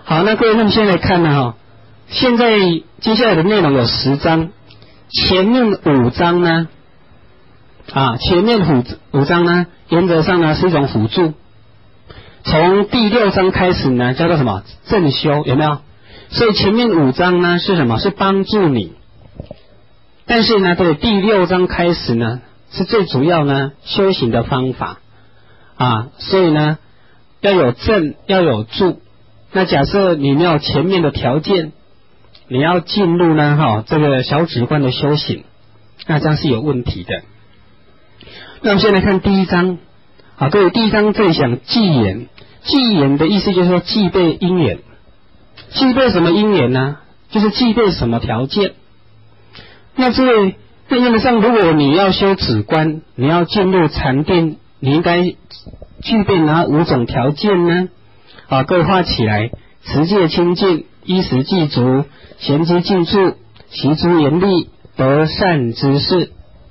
好，那各位，那么现在看呢哈，现在接下来的内容有10章，前面5章呢，前面五章呢，原则上呢是一种辅助。从第6章开始呢，叫做什么正修，有没有？所以前面5章呢是什么？是帮助你。但是呢，对第6章开始呢，是最主要呢修行的方法所以呢要有正，要有助。那假设你没有前面的条件，你要进入呢这个小止观的修行，那这样是有问题的。那我们先来看第1章各位，第1章这里讲记言，记言的意思就是说具备因缘，具备什么因缘呢？就是具备什么条件。那这位，那原则上，如果你要修止观，你要进入禅定，你应该具备哪5种条件呢？各位画起来：持戒清净，衣食具足，闲机静处，习诸严厉，得善知识。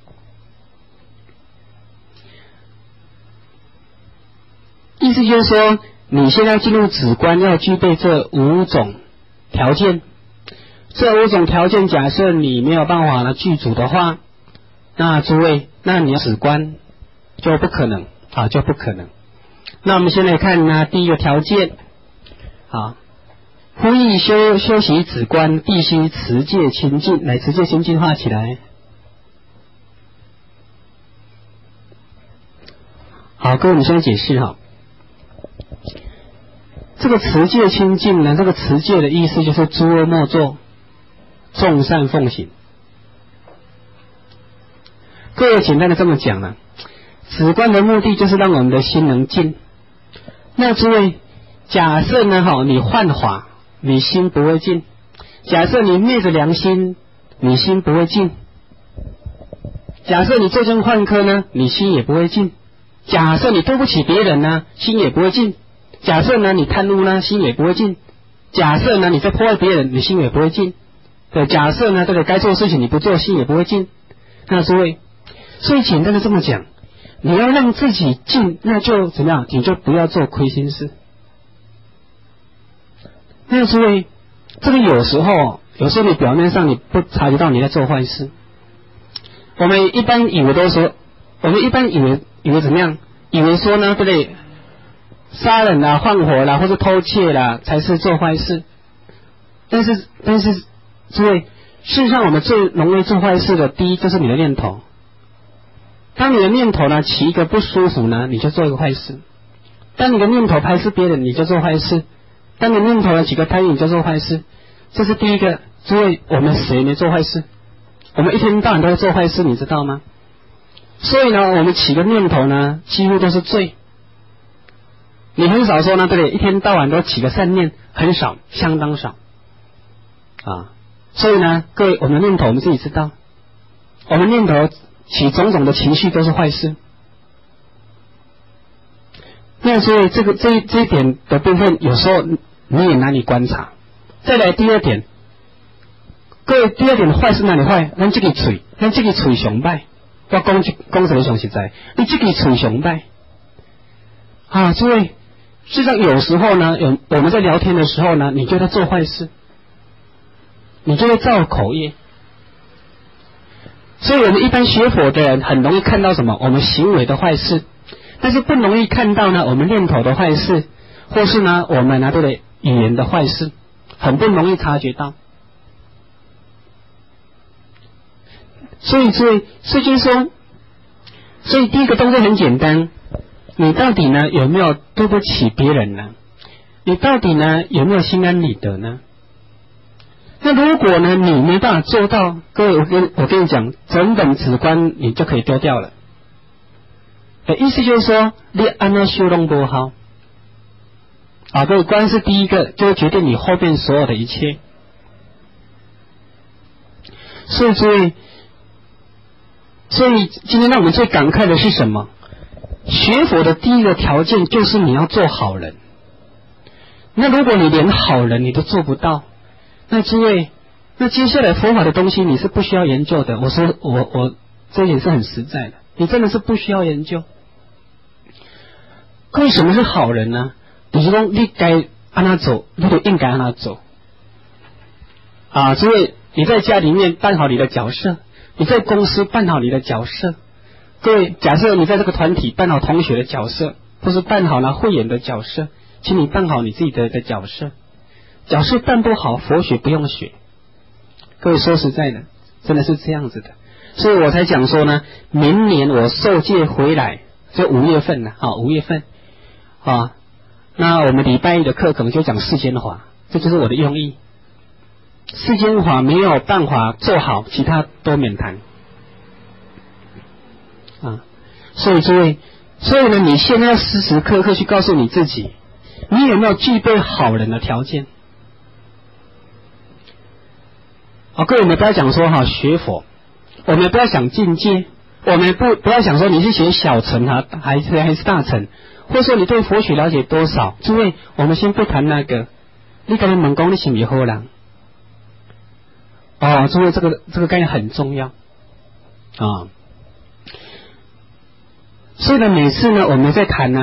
意思就是说，你现在进入止观要具备这5种条件。这5种条件，假设你没有办法呢具足的话，那诸位，那你要止观就不可能就不可能。那我们先来看呢第1个条件呼吁修习止观，必须持戒清净。来，持戒清净画起来。好，各位，我们先解释这个持戒清净呢，这个持戒的意思就是诸恶莫作，众善奉行。各位，简单的这么讲止观的目的就是让我们的心能静。那诸位，假设呢你幻法，你心不会静；假设你昧着良心，你心不会静；假设你作奸犯科呢，你心也不会静；假设你对不起别人呢，心也不会静；假设呢你贪污呢，心也不会静；假设呢你在破坏别人，你心也不会静。假设呢这个该做的事情你不做，心也不会静。那诸位，所以简单的这么讲，你要让自己静，那就怎么样？你就不要做亏心事。那诸位，这个有时候你表面上你不察觉到你在做坏事。我们一般以为怎么样？以为说呢，对不对？杀人啦、放火啦，或是偷窃啦，才是做坏事。但是，诸位，事实上我们最容易做坏事的，第一就是你的念头。当你的念头呢起一个不舒服呢，你就做一个坏事；当你的念头排斥别人，你就做坏事；当你的念头呢起个贪欲，你就做坏事。这是第一个。诸位，我们谁没做坏事？我们一天到晚都在做坏事，你知道吗？所以呢，我们起个念头呢，几乎都是罪。你很少说呢，对不对？一天到晚都起个善念，很少，相当少所以呢，各位，我们的念头我们自己知道，我们念头起种种的情绪都是坏事。那所以这一点的部分，有时候你也难以观察。再来第2点，各位，第2点的坏是哪里坏？咱这个嘴上歹。我讲什么上实在？你这个嘴上歹诸位，事实上有时候呢，我们在聊天的时候呢，你就在做坏事，你就会造口业。所以我们一般学佛的人很容易看到什么？我们行为的坏事，但是不容易看到呢我们念头的坏事，或是呢我们对不对语言的坏事，很不容易察觉到。所以就是说，所以第一个动作很简单，你到底呢有没有对不起别人呢？你到底呢有没有心安理得呢？那如果呢你没办法做到，各位，我跟你讲，整本止观你就可以丢掉了。意思就是说，你按照修拢不好各位，观是第一个，就会决定你后边所有的一切。所以今天让我们最感慨的是什么？学佛的第一个条件就是你要做好人。那如果你连好人你都做不到，那诸位，那接下来佛法的东西你是不需要研究的。我说我这也是很实在的，你真的是不需要研究。为什么是好人呢？就是说你该按他走，你就应该按他走。啊，诸位，你在家里面扮好你的角色，你在公司扮好你的角色。各位，假设你在这个团体扮好同学的角色，或是扮好了会员的角色，请你扮好你自己的角色。角色扮不好，佛学不用学。各位说实在的，真的是这样子的，所以我才讲说呢，明年我受戒回来，就5月份了啊，5月份啊，那我们礼拜一的课可能就讲世间法，这就是我的用意。世间法没有办法做好，其他都免谈啊。所以诸位，所以呢，你现在要时时刻刻去告诉你自己，你有没有具备好人的条件？好，各位，我们不要讲说学佛，我们不要想境界，我们不要想说你是学小乘啊，还是大乘，或者说你对佛学了解多少？诸位，我们先不谈那个，你跟他问讲你是不是好人？哦，诸位，这个概念很重要啊。所以呢，每次呢，我们在谈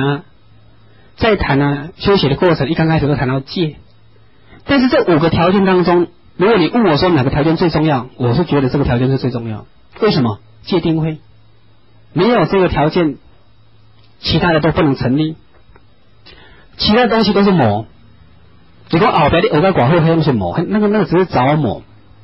修学的过程，一刚开始都谈到戒，但是这5个条件当中，如果你问我说哪个条件最重要，我是觉得这个条件是最重要。为什么？戒定慧，没有这个条件，其他的都不能成立，其他东西都是魔。你说后边的耳朵寡会是魔，那个只是着魔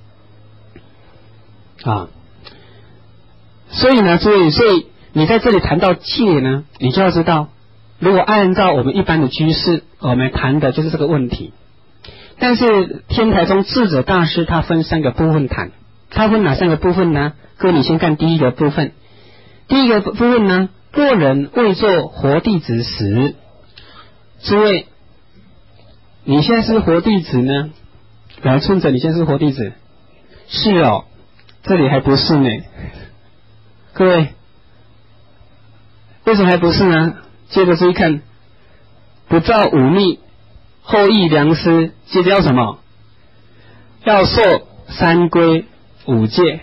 啊。所以呢，所以你在这里谈到戒呢，你就要知道，如果按照我们一般的居士，我们谈的就是这个问题。但是天台宗智者大师他分3个部分谈，他分哪3个部分呢？各位，你先看第一个部分。第一个部分呢，过人未做活弟子时，诸位，你现在是活弟子呢？来，村者，你现在是活弟子？是哦，这里还不是呢。各位，为什么还不是呢？接着注意看，不造忤逆，后益良师，接着要什么？要受3规5戒。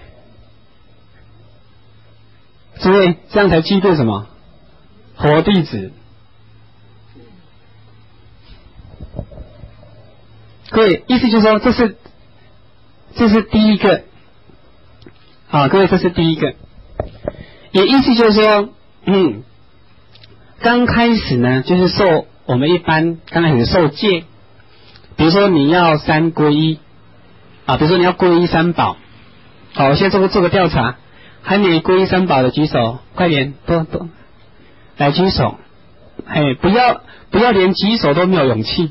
诸位，这样才具备什么？活弟子。各位，意思就是说，这是第一个啊，各位，这是第一个。也意思就是说，刚开始呢，就是受我们一般刚开始受戒，比如说你要3皈依啊，比如说你要皈依3宝。好，我现在做个调查，还没皈依3宝的举手，快点，多来举手。不要连举手都没有勇气。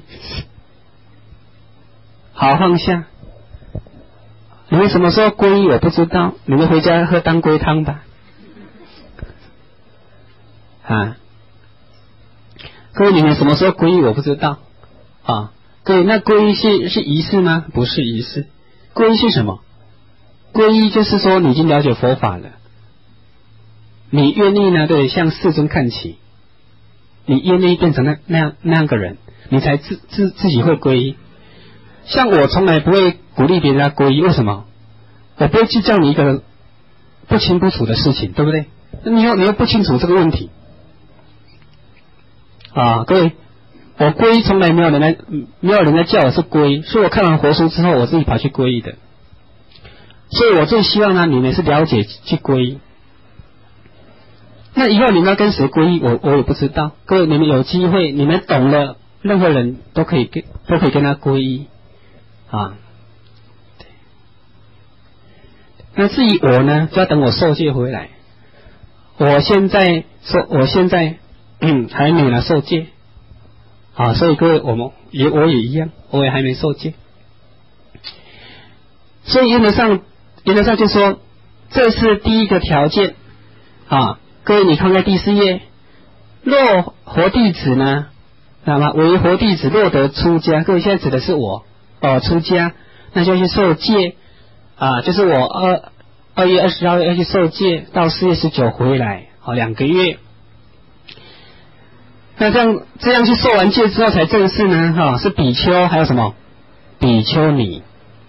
好，放下。你们什么时候皈依我不知道，你们回家喝当归汤吧。啊，各位，你们什么时候皈依我不知道啊？各位，那皈依是仪式吗？不是仪式。皈依是什么？皈依就是说你已经了解佛法了，你愿意呢，对，向世尊看齐，你愿意变成那样个人，你才自己会皈依。像我从来不会鼓励别人要皈依，为什么？我不会去叫你一个不清不楚的事情，对不对？你又不清楚这个问题啊，各位，我皈依从来没有人来叫我是皈依，是我看完佛书之后我自己跑去皈依的。所以我最希望呢，你们是了解去皈依。那以后你们要跟谁皈依，我也不知道。各位，你们有机会，你们懂了，任何人都可以跟他皈依啊。那至于我呢，就要等我受戒回来。我现在还没来受戒啊，所以各位，我也一样，我也还没受戒。所以原则上就说，这是第一个条件啊。各位，你看看第4页，若活弟子呢，那么为活弟子若得出家，各位现在指的是我出家，那就去受戒啊，就是我2月20号要去受戒，到4月19回来，好2个月。那这样去受完戒之后才正式呢，是比丘，还有什么比丘尼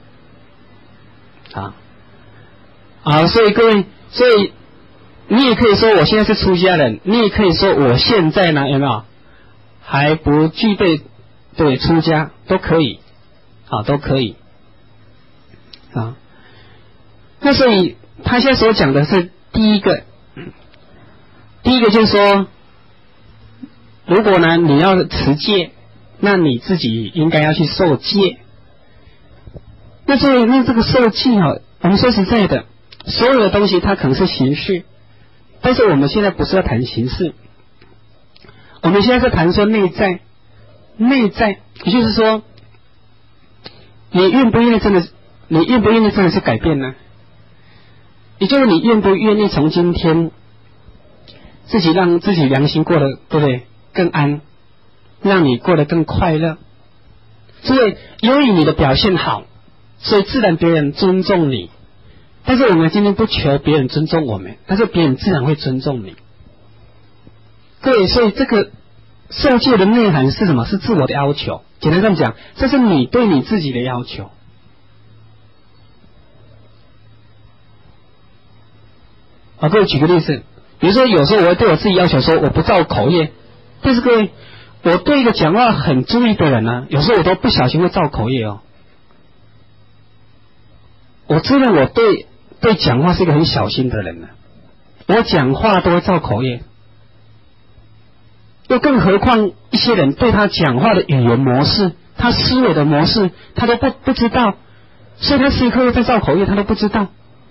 啊，所以各位，所以你也可以说我现在是出家人，你也可以说我现在呢，有没有还不具备对，出家都可以，啊，都可以，啊。那所以他现在所讲的是第一个就是说，如果呢你要持戒，那你自己应该要去受戒。那所以这个受戒啊，我们说实在的，所有的东西它可能是形式，但是我们现在不是要谈形式，我们现在是谈说内在，也就是说，你愿不愿意真的去改变呢？也就是你愿不愿意从今天自己让自己良心过得，对不对？更安，让你过得更快乐。所以由于你的表现好，所以自然别人尊重你。但是我们今天不求别人尊重我们，但是别人自然会尊重你。各位，所以这个受戒的内涵是什么？是自我的要求。简单这样讲，这是你对你自己的要求。啊，各位举个例子，比如说有时候我会对我自己要求说我不造口业，但是各位，我对一个讲话很注意的人呢，有时候我都不小心会造口业哦。我知道我对讲话是一个很小心的人呢，我讲话都会造口业，又更何况一些人对他讲话的语言模式，他思维的模式，他都不知道，所以他时刻在造口业，他都不知道。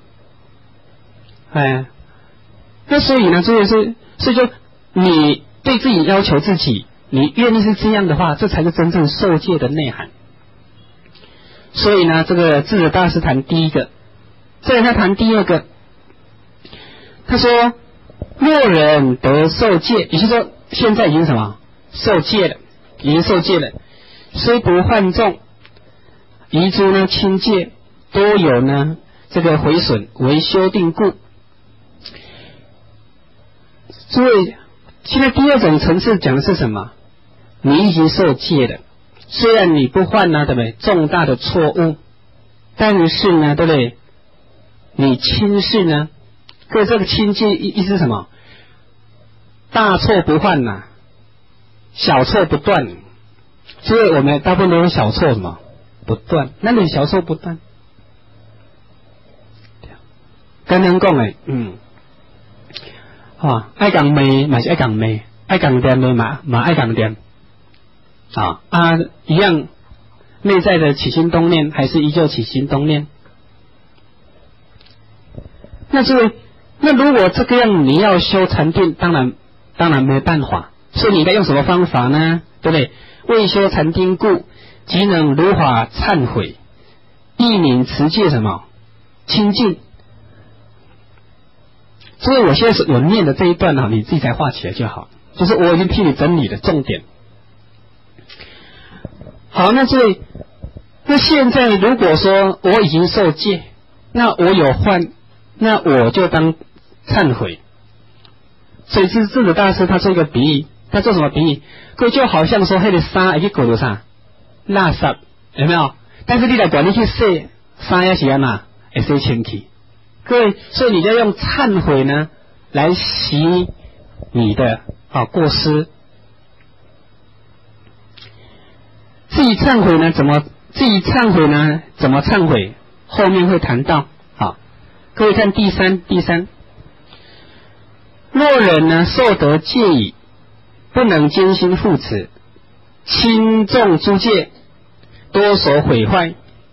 哎。那所以呢，所以就你对自己要求自己，你愿意是这样的话，这才是真正受戒的内涵。所以呢，这个智者大师谈第一个，再来他谈第二个，他说若人得受戒，也就是说现在已经什么受戒了，已经受戒了，虽不患重，遗诸呢轻戒，多有呢这个毁损，为修定故。所以现在第二种层次讲的是什么？你已经受戒了，虽然你不犯呢，对不对？重大的错误，但是呢，对不对？你轻视呢？各位，这个轻戒意思是什么？大错不犯呐，小错不断。所以我们大部分都有小错什么不断，那你小错不断，跟人讲诶，爱讲美嘛是爱讲美，爱讲掂的嘛爱讲掂，一样内在的起心动念还是依旧起心动念。那诸位，那如果这个样你要修禅定，当然没办法，所以你应该用什么方法呢？对不对？为修禅定故，即能如法忏悔，一名持戒什么清净。所以我现在我念的这一段你自己才画起来就好，就是我已经替你整理的重点。好，那诸位，那现在如果说我已经受戒，那我有犯，那我就当忏悔。所以智者大师他做一个比喻，他做什么比喻？各位就好像说那个衫会去搞到啥垃圾，有没有？但是你来管你去洗衫也是安那会洗清气。各位，所以你就要用忏悔呢来洗你的过失。自己忏悔呢怎么忏悔？后面会谈到。好，各位看第三，若人呢受得戒矣，不能坚心护持，轻重诸戒，多所毁坏。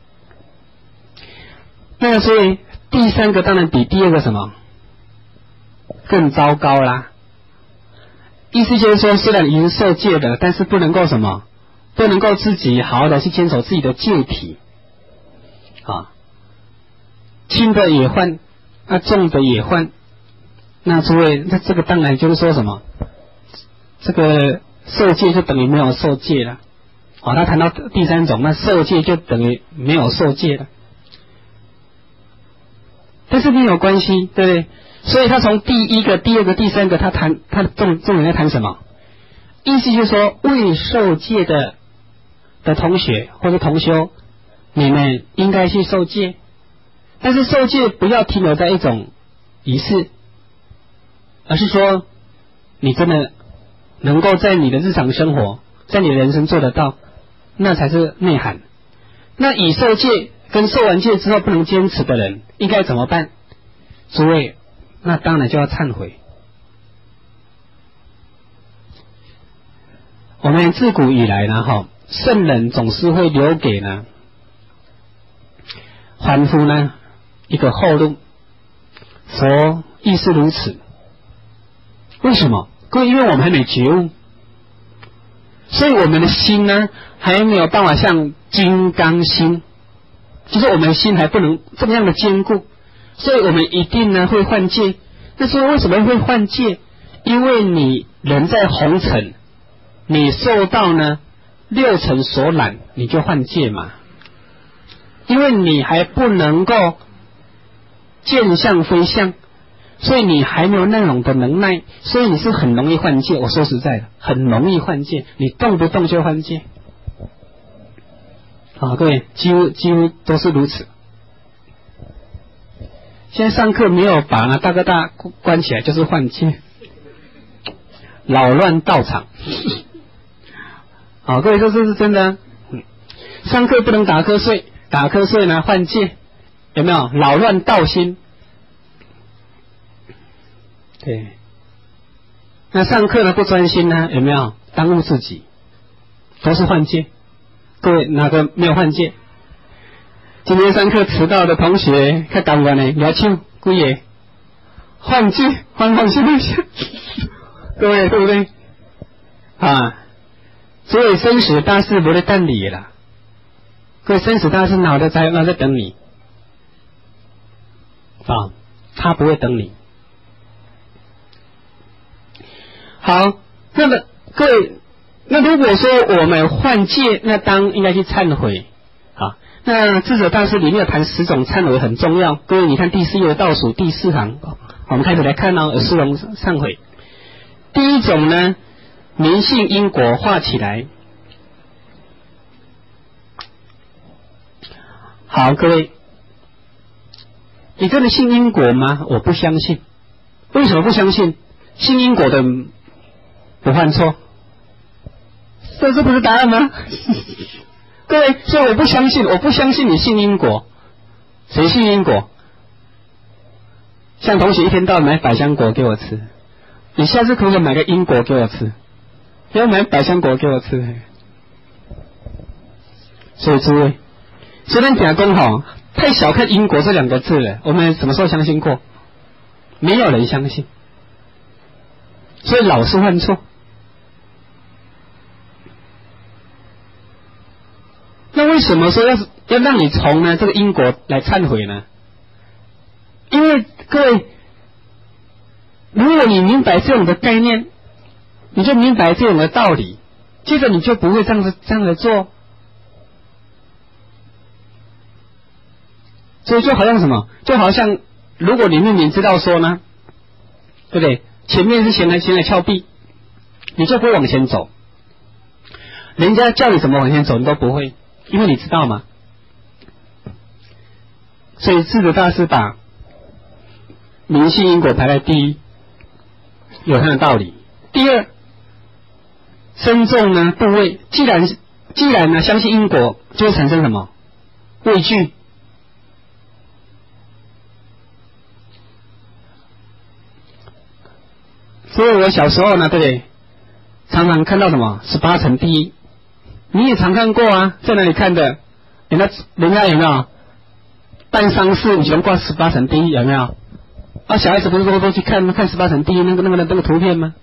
那所以第三个当然比第二个什么更糟糕啦。意思就是说，虽然已经受戒的，但是不能够什么，不能够自己好好的去坚守自己的戒体轻的也犯，重的也犯。那诸位，那这个当然就是说什么，这个受戒就等于没有受戒了。他谈到第三种，那受戒就等于没有受戒了。但是没有关系，对不对？所以他从第一个、第二个、第三个，他的重点在谈什么？意思就是说，未受戒的同学或者同修，你们应该去受戒，但是受戒不要停留在一种仪式，而是说你真的能够在你的日常生活，在你的人生做得到， 那才是内涵。那已受戒跟受完戒之后不能坚持的人，应该怎么办？诸位，那当然就要忏悔。我们自古以来呢，圣人总是会留给呢凡夫呢一个后路，佛亦是如此。为什么？各位，因为我们还没觉悟，所以我们的心呢还没有办法像金刚心，就是我们的心还不能这么样的坚固，所以我们一定呢会犯戒。那说为什么会犯戒？因为你人在红尘，你受到呢六尘所染，你就犯戒嘛。因为你还不能够见相非相，所以你还没有那种的能耐，所以你是很容易犯戒。我说实在的，很容易犯戒，你动不动就犯戒。各位，几乎都是如此。现在上课没有把那大哥大关起来，就是犯戒，扰乱道场。各位，这是真的。上课不能打瞌睡，打瞌睡呢犯戒，有没有？扰乱道心。对，那上课呢不专心呢，有没有？耽误自己，都是犯戒。各位哪个没有犯戒？今天上课迟到的同学，看感官呢，摇手几个犯戒，犯什么戒？各位对不对？所以生死大事不会等你啦。各位，生死大事哪在等你？他不会等你。好，那么各位，那如果说我们犯戒，那应该去忏悔。那智者大师里面有谈10种忏悔很重要。各位，你看第4页的倒数第4行，我们开始来看耳熟能忏悔。第一种呢，明信因果画起来。好，各位，你真的信因果吗？我不相信。为什么不相信？信因果的不犯错，这不是答案吗？各位，所以我不相信你信因果。谁信因果？像同学一天到晚买百香果给我吃，你下次可不可以买个因果给我吃？不要买百香果给我吃。所以诸位，虽然讲公太小看因果这2个字了，我们什么时候相信过？没有人相信，所以老是犯错。那为什么说要让你从呢这个因果来忏悔呢？因为各位，如果你明白这种的概念，你就明白这种的道理，接着你就不会这样的做。所以就好像什么？就好像如果你明明知道说呢，对不对？前面是闲来峭壁，你就不会往前走。人家叫你怎么往前走，你都不会。因为你知道吗？所以智者大师把明信因果排在第一，有它的道理。第二，身重呢部位，既然呢相信因果，就会产生什么？畏惧。所以我小时候呢，对不对？常常看到什么18层地狱。你也常看过啊，在哪里看的？人家有没有办丧事，你喜欢挂18层地狱有没有？小孩子不是都去看18层地狱那个图片吗？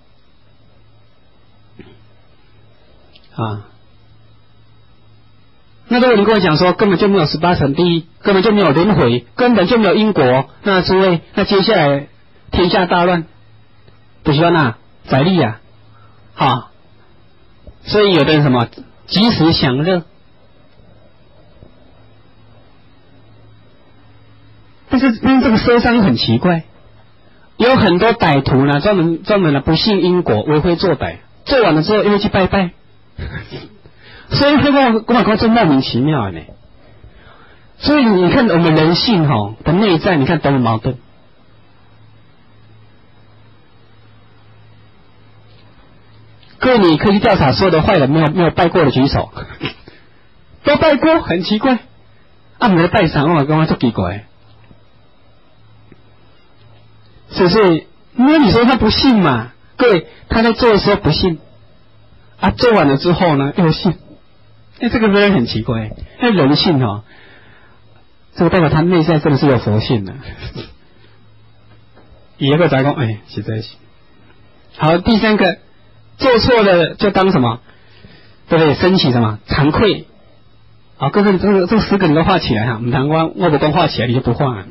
那如果你跟我讲说根本就没有18层地狱，根本就没有轮回，根本就没有因果，那诸位，那接下来天下大乱，不喜欢宰利所以有的人什么及时享乐，但是这个社会很奇怪，有很多歹徒呢，专门的不信因果，为非作歹，做完了之后又会去拜拜，所以我真莫名其妙呢。所以你看我们人性的内在，你看多么矛盾。各位，你可以去调查所有的坏人没有拜过的举手。 都拜过，很奇怪。没有拜啥，我跟我就奇怪，是不是？因为你说他不信嘛，各位，他在做的时候不信，做完了之后呢又信，这个真的很奇怪。那人性这个代表他内在真的是有佛性的。一个杂工，实在是。好，第三个，做错了就当什么？对不对？升起什么？惭愧。好，各位，这10个你都画起来哈，我不光画起来，你就不画。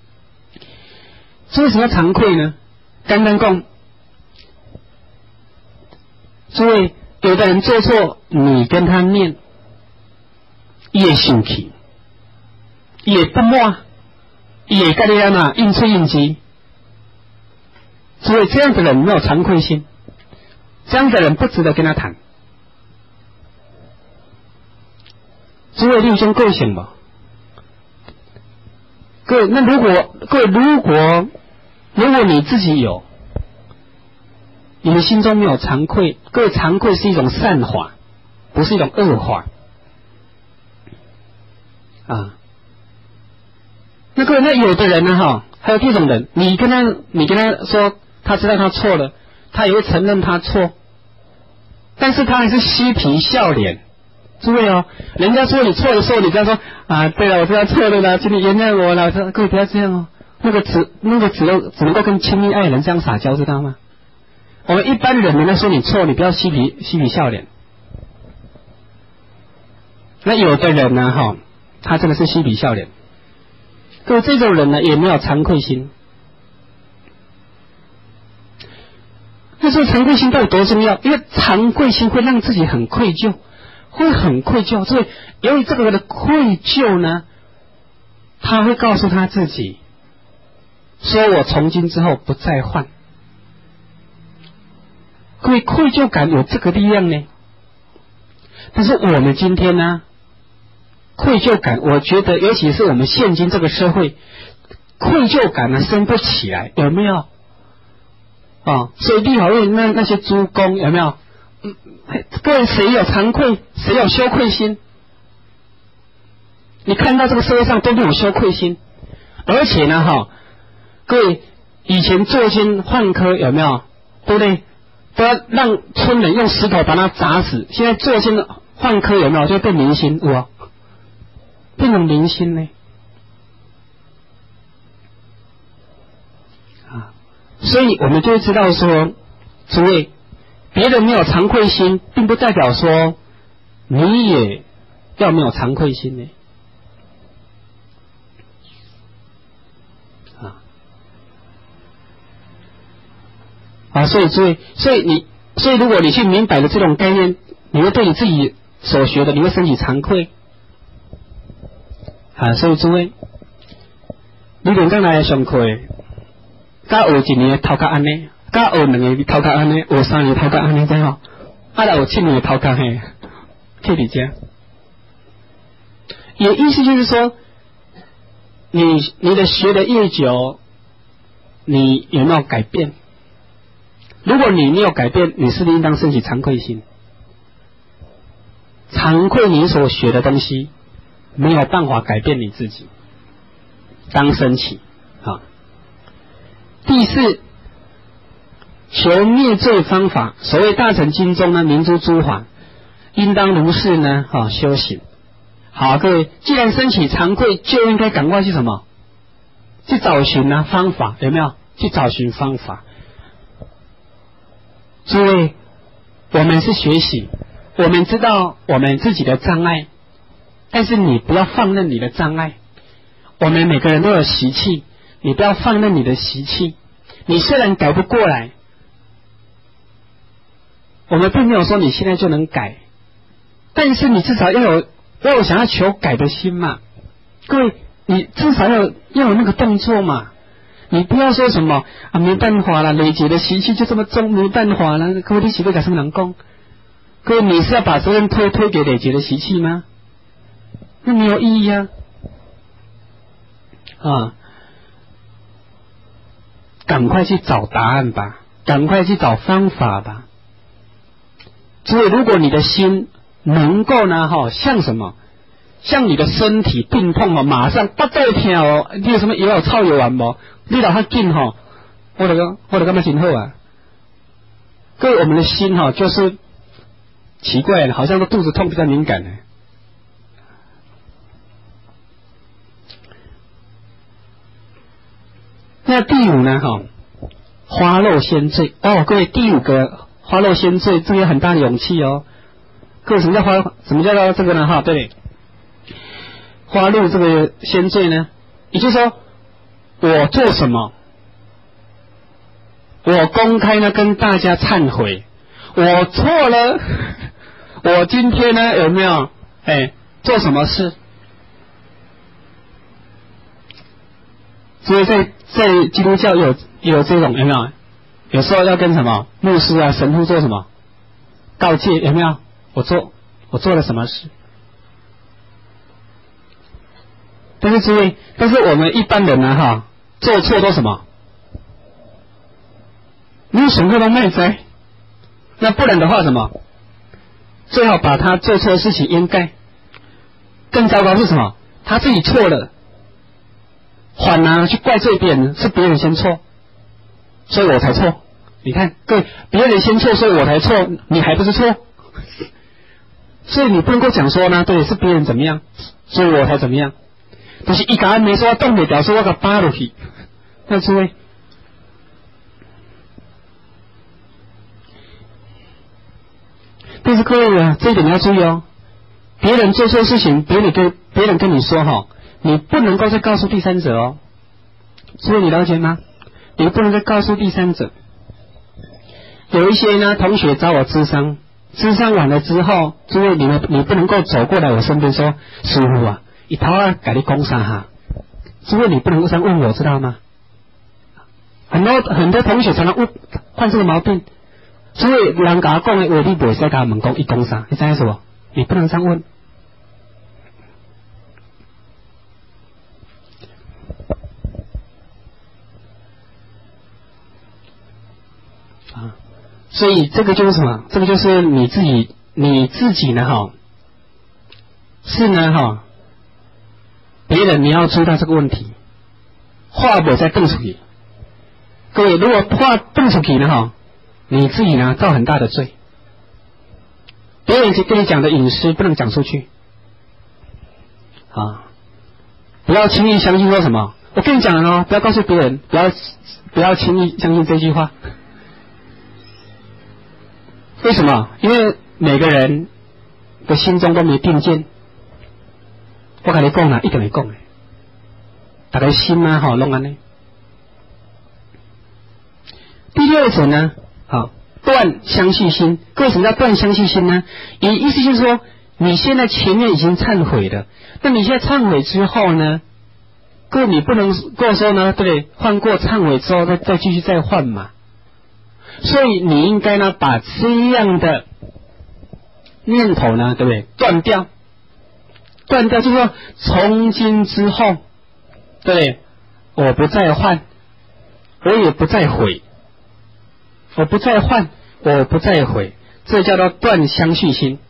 这为什么要惭愧呢？简单讲，诸位，有的人做错，你跟他念，也生气，也不满，也跟你应催应急。所以这样的人没有惭愧心，这样的人不值得跟他谈。诸位，你有种个性吧？各位，那如果你自己有，你的心中没有惭愧，各位，惭愧是一种善法，不是一种恶法那各位，那有的人呢还有第一种人，你跟他说，他知道他错了，他也会承认他错，但是他还是嬉皮笑脸。诸位人家说你错的时候，你不要说对了，我知道错了啦，请你原谅我啦。各位不要这样那个只能够跟亲密爱人这样撒娇，知道吗？我们一般人家说你错，你不要嬉皮笑脸。那有的人呢他真的是嬉皮笑脸。各位，这种人呢也没有惭愧心。那这个惭愧心到底多重要？因为惭愧心会让自己很愧疚，会很愧疚。所以由于这个人的愧疚呢，他会告诉他自己说，我从今之后不再犯。各位，愧疚感有这个力量呢。但是我们今天呢，愧疚感，我觉得尤其是我们现今这个社会，愧疚感呢升不起来，有没有？所以立法院那些诸公有没有？各位，谁有惭愧，谁有羞愧心？你看到这个社会上都没有羞愧心，而且呢各位，以前作奸犯科有没有？对不对？都要让村人用石头把他砸死。现在作奸犯科有没有？就变明星，变成明星呢？所以我们就会知道说，诸位，别人没有惭愧心，并不代表说你也要没有惭愧心呢。所以诸位，所以如果你去明白了这种概念，你会对你自己所学的，你会升起惭愧。所以诸位，你连刚来上课，甲学1年头壳安尼，甲学2年头壳安尼，学3年头壳安尼，知道？来学7年头壳嘿，可以理解。也意思就是说，你的学的越久，你有没有改变？如果你没有改变，你是不是应当升起惭愧心？惭愧你所学的东西没有办法改变你自己，当升起。第4，求灭罪方法。所谓大乘经中呢，明珠诸法，应当如是呢修行。好，各位，既然升起惭愧，就应该赶快去什么？去找寻方法，有没有？去找寻方法。诸位，我们是学习，我们知道我们自己的障碍，但是你不要放任你的障碍。我们每个人都有习气，你不要放任你的习气。你虽然改不过来，我们并没有说你现在就能改，但是你至少要有想要求改的心嘛。各位，你至少要有那个动作嘛。你不要说什么没办法了，累积的习气就这么重，没办法了。各位，你是要给什么人讲？各位，你是要把责任推给累积的习气吗？那没有意义赶快去找答案吧，赶快去找方法吧。所以如果你的心能够呢像什么？ 像你的身体病痛哦，马上不再听哦，你有什么药有草药丸无？你老较紧吼，我就感觉真好啊。各位，我们的心哈就是奇怪了，好像都肚子痛比较敏感呢。那第五呢哈，花露先醉哦，各位第五个花露先醉，这个有很大的勇气哦。各位，什么叫做这个呢哈？对，花露这个先醉呢，也就是说我做什么，我公开呢跟大家忏悔，我错了，我今天呢有没有做什么事？所以在基督教有这种有没有？有时候要跟什么牧师啊、神父做什么告诫，有没有？我做了什么事？但是诸位，我们一般人呢哈，做错都什么？你想过到内在，那不然的话什么？最好把他做错的事情掩盖。更糟糕是什么？他自己错了，反而去怪罪别人，是别人先错，所以我才错。你看，各位，别人先错，所以我才错，你还不是错？所以你不能够讲说呢，对，是别人怎么样，所以我才怎么样。就是一个人没说动不了，说我给扒落去，那诸位。但是各位啊，这一点你要注意哦。别人做错事情，别人跟你说哈，你不能够再告诉第三者哦。诸位你了解吗？你不能再告诉第三者。有一些呢同学找我咨商完了之后，诸位你不能够走过来我身边说，师父啊，一头啊给你讲啥哈？诸位你不能够这样问我，知道吗？很多同学常常犯这个毛病。所以人甲我讲的话，你袂使甲问讲伊讲啥，你知影是无？你不能这样问。啊，所以这个就是什么？这个就是你自己呢哈，是呢哈，别人你要知道这个问题，话袂使蹦出去。各位，如果话蹦出去呢哈，你自己呢造很大的罪，别人跟你讲的隐私不能讲出去啊！不要轻易相信说什么，我跟你讲了哦，不要告诉别人，不要轻易相信这句话。为什么？因为每个人的心中都没定见。我跟你讲啦，一定会讲的，大家心啊哈弄安呢。第六种呢？好，断相续心。各位，什么叫断相续心呢？意思就是说，你现在前面已经忏悔了，那你现在忏悔之后呢？各位，你不能够说呢，对不对？换过忏悔之后再继续再换嘛。所以你应该呢，把这样的念头呢，对不对？断掉，就是说，从今之后，对不对？我不再换，我也不再悔。我不再换，我不再悔，这叫做断相续心。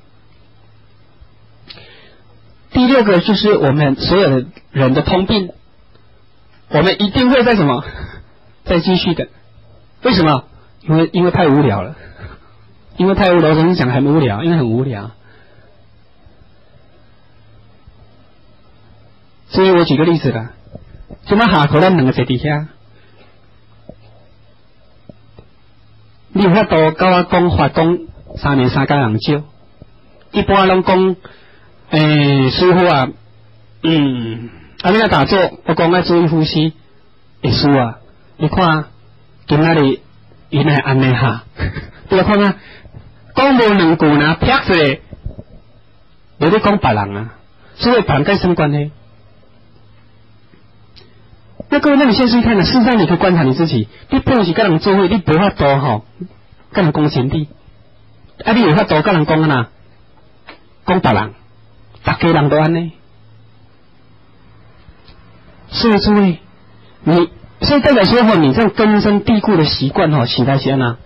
第六个就是我们所有的人的通病，我们一定会在什么？再继续的。为什么？因为太无聊了。因为太无聊，我跟你讲很无聊，因为很无聊。所以我举个例子啦，就那下课咱两个坐伫遐。你有法度甲我讲法讲3年3天人少，一般拢讲，师傅啊，你若打坐，我讲要注意呼吸，师傅啊，你看今仔日伊那安尼哈，你来看啊，讲无2句呢，啪出来，有咧讲别人啊，所以别人跟什么关系？那各位，那你现在去看呢？事实上，你可以观察你自己。你平时跟人做伙，你没法度吼，跟人讲前地，你有法度跟人讲哪？讲别人，大家人都安尼。所以诸位，所以代表说你这种根深蒂固的习惯起来是安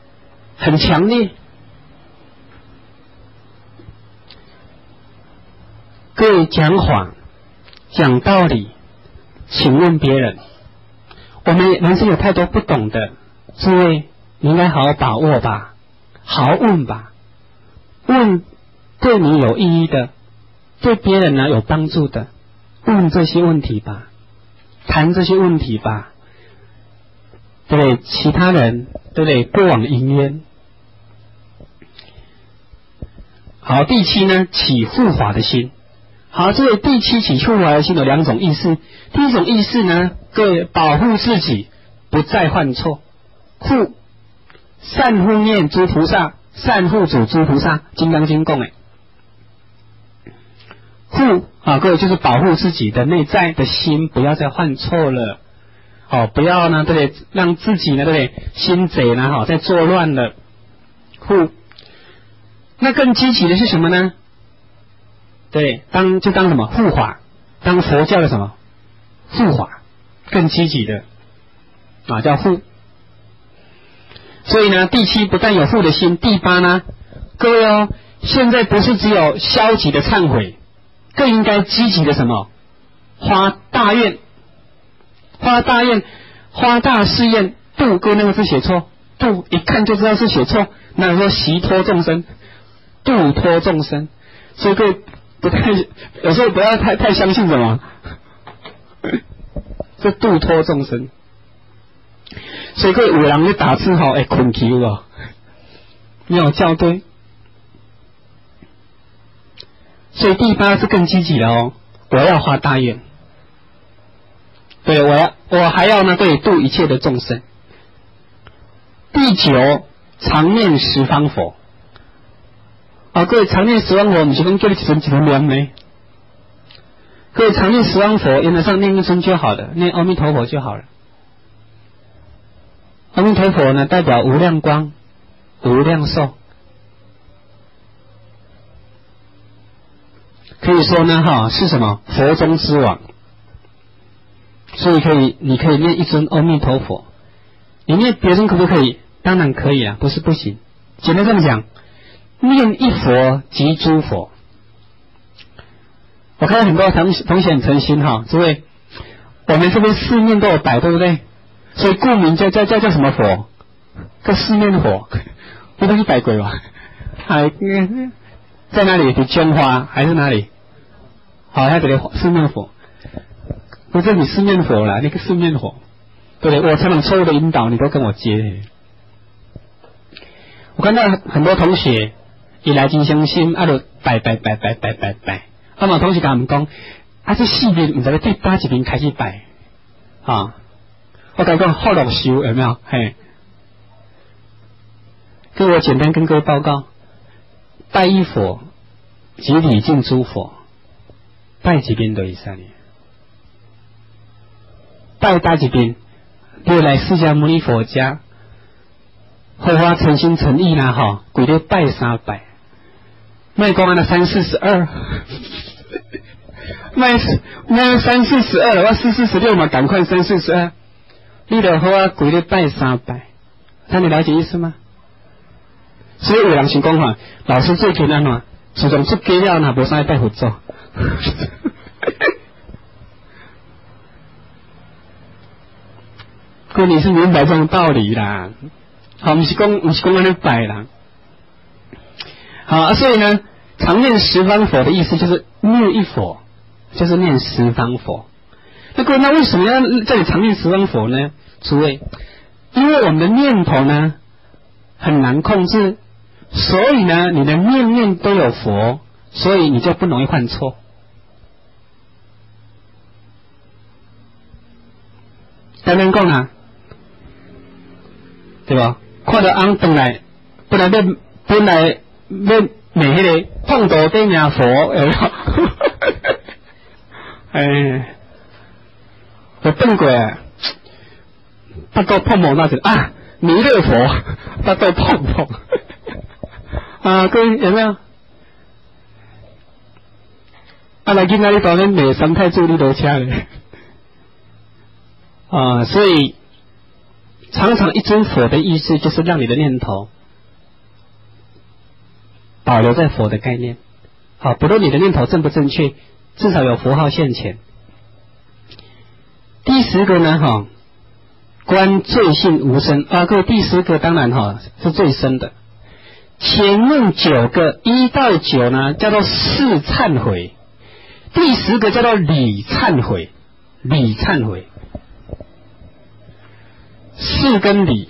很强烈。 各位讲谎、讲道理，请问别人，我们人生有太多不懂的，诸位你应该好好把握吧，好好问吧，问对你有意义的，对别人呢有帮助的，问这些问题吧，谈这些问题吧，对不对？其他人对不对？过往因缘。好，第七呢，起护法的心。好，这个第七起护法的心有两种意思。第一种意思呢，各位保护自己，不再犯错。护，善护念诸菩萨，善护主诸菩萨，金刚经讲的。护啊，各位就是保护自己的内在的心，不要再犯错了。哦，不要呢，对不对？让自己呢，对不对？心贼呢，好，再作乱了。护。那更积极的是什么呢？对，当什么护法，当佛教的什么护法，更积极的啊，叫护。所以呢，第七不但有护的心，第八呢，各位哦，现在不是只有消极的忏悔，更应该积极的什么？发大愿，发大愿，发大誓愿，度，各位那个字写错，度一看就知道是写错，那说习脱众生，度脱众生，所以各位不太，有时候不要太相信什么，这度脱众生。所以各位有人去打字吼，会困去哦，没有校对。所以第八是更积极的哦，我要发大愿，对，我还要呢，对，度一切的众生。第九，常念十方佛。啊，各位常念十方佛，不是讲叫你一尊一尊念呢。各位常念十方佛，原则上念一尊就好了，念阿弥陀佛就好了。阿弥陀佛呢，代表无量光、无量寿，可以说呢，哈，是什么佛中之王。所以你可以念一尊阿弥陀佛，你念别尊可不可以？当然可以啊，不是不行。简单这么讲。念一佛即诸佛。我看到很多同学很诚心哈，诸位，我们这边四面都有摆，对不对？所以顾名叫什么佛？叫四面佛，不都是摆鬼吧？还在哪里？在中华还是哪里？好，还有这个四面佛，不是你四面佛啦，那个四面佛，对不对？我常常错误的引导，你都跟我接。我看到很多同学。伊来真相信，啊，就拜，啊嘛，同时甲他们讲，啊，这四面唔知道对哪一边开始拜，啊，我甲讲好乐修有没有？嘿，各位我简单跟各位报告，拜一佛即礼敬诸佛，拜几边都一三年，拜大几边，你来释迦牟尼佛家，荷花诚心诚意啦，哈，规日拜3拜。卖讲安那342，卖342，我446嘛，赶快342，你就好啊，规日拜3拜，那你了解意思吗？所以有人想讲话，老师最简单嘛，自从出家了，那无啥拜佛祖。哥，你是明白这种道理啦，好，不是讲安尼拜啦。好，所以呢，常念十方佛的意思就是念一佛，就是念十方佛。那各位，那为什么要这里常念十方佛呢？诸位，因为我们的念头呢很难控制，所以呢，你的念念都有佛，所以你就不容易犯错。单单讲啊，对吧？看到翁回来，本来要每迄个碰到对面佛，有没有？哎，我笨鬼啊！他到碰碰那时啊，弥勒佛，他到碰碰啊，各位有没有？啊，来今仔日当然美三太子你都车咧啊，所以常常一尊佛的意思就是让你的念头保留在佛的概念， 好，不论你的念头正不正确，至少有佛号现前。第10个呢，哈，观罪性无生啊，各位第10个当然哈是最深的。前面9个1到9呢，叫做事忏悔，第10个叫做理忏悔，理忏悔。事跟理，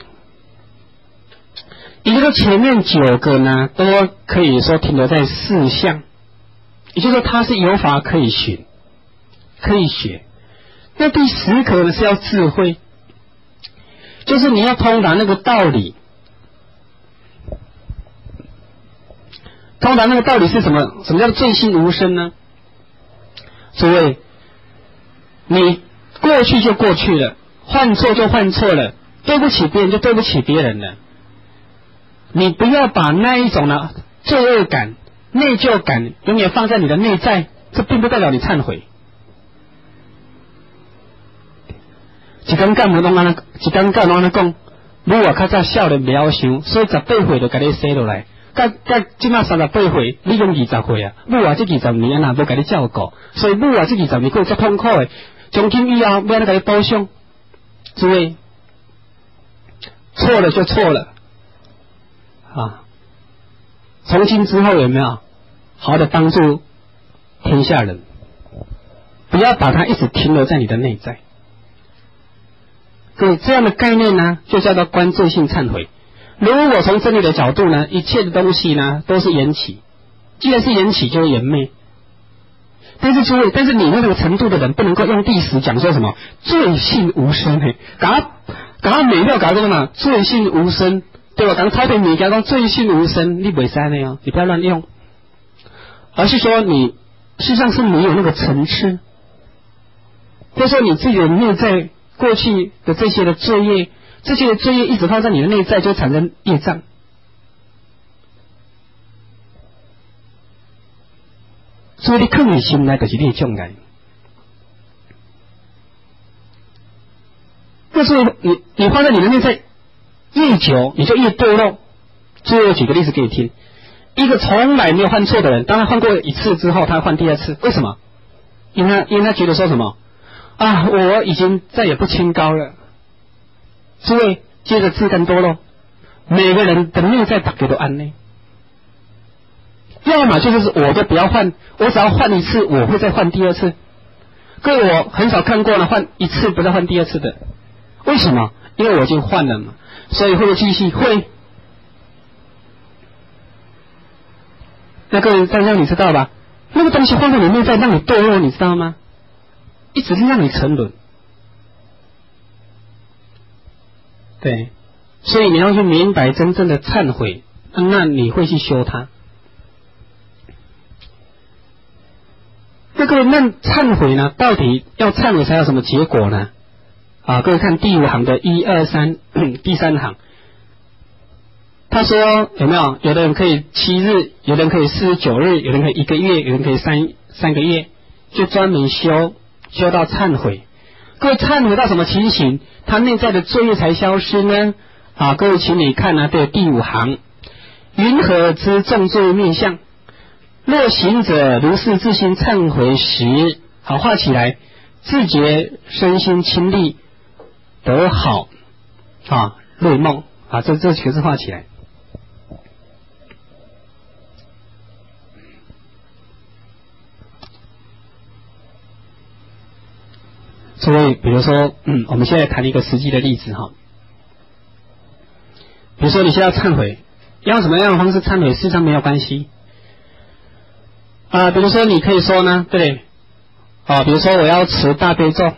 也就是说前面9个呢，都可以说停留在事相，也就是说它是有法可以循，可以学。那第10个呢是要智慧，就是你要通达那个道理。通达那个道理是什么？什么叫罪性无生呢？诸位，你过去就过去了，犯错就犯错了，对不起别人就对不起别人了。你不要把那一种呢罪恶感、内疚感永远放在你的内在，这并不代表你忏悔。一天到晚拢安尼讲，你话较早少年袂晓想，所以18岁就甲你写落来。到即马38岁，你用20岁啊，母啊这20年啊无甲你照顾，所以母啊这20年过足痛苦的，从今以后要安怎甲你补偿？诸位，错了就错了啊！从今之后有没有好好的帮助天下人？不要把它一直停留在你的内在。各位，这样的概念呢，就叫做观罪性忏悔。如果从真理的角度呢，一切的东西呢都是缘起，既然是缘起，就是缘灭。但是诸位，但是你那个程度的人，不能够用第10讲说什么罪性无生，搞他美妙搞这个嘛，罪性无生，对吧？搞超点你讲罪性无生，你不会删的哦，你不要乱用，而是说你事实上是你有那个层次，或者说你自己的内在过去的这些的罪业。这些罪业一直放在你的内在，就产生业障。所以你放你心来，就是你的障碍。那时候你放在你的内在越久，你就越堕落。最后举个例子给你听：一个从来没有犯错的人，当他犯过1次之后，他犯第2次，为什么？因为他觉得说什么啊，我已经再也不清高了。诸位，接着自甘堕落，每个人的内在大概都安内。要么就是我就不要换，我只要换1次，我会再换第2次。各位，我很少看过呢，换1次不再换第2次的。为什么？因为我已经换了嘛，所以会不会继续？会。那各位这样你知道吧？那个东西放在你内在，让你堕落，你知道吗？一直是让你沉沦。对，所以你要去明白真正的忏悔，那你会去修它。那个那忏悔呢，到底要忏悔才有什么结果呢？啊，各位看第5行的1、2、3，第3行，他说有没有？有的人可以7日，有的人可以49日，有的人可以1个月，有人可以3个月，就专门修到忏悔。各位忏悔到什么情形，他内在的罪业才消失呢？啊，各位请你看啊，对，第5行，云何知重罪面相？若行者如是自心忏悔时，好画起来，自觉身心清利，得好啊，瑞梦啊，这几个字画起来。诸位，比如说，我们现在谈一个实际的例子哈。比如说，你现在忏悔，要用什么样的方式忏悔，事实上没有关系。比如说，你可以说呢，对不对？比如说我要持大悲咒，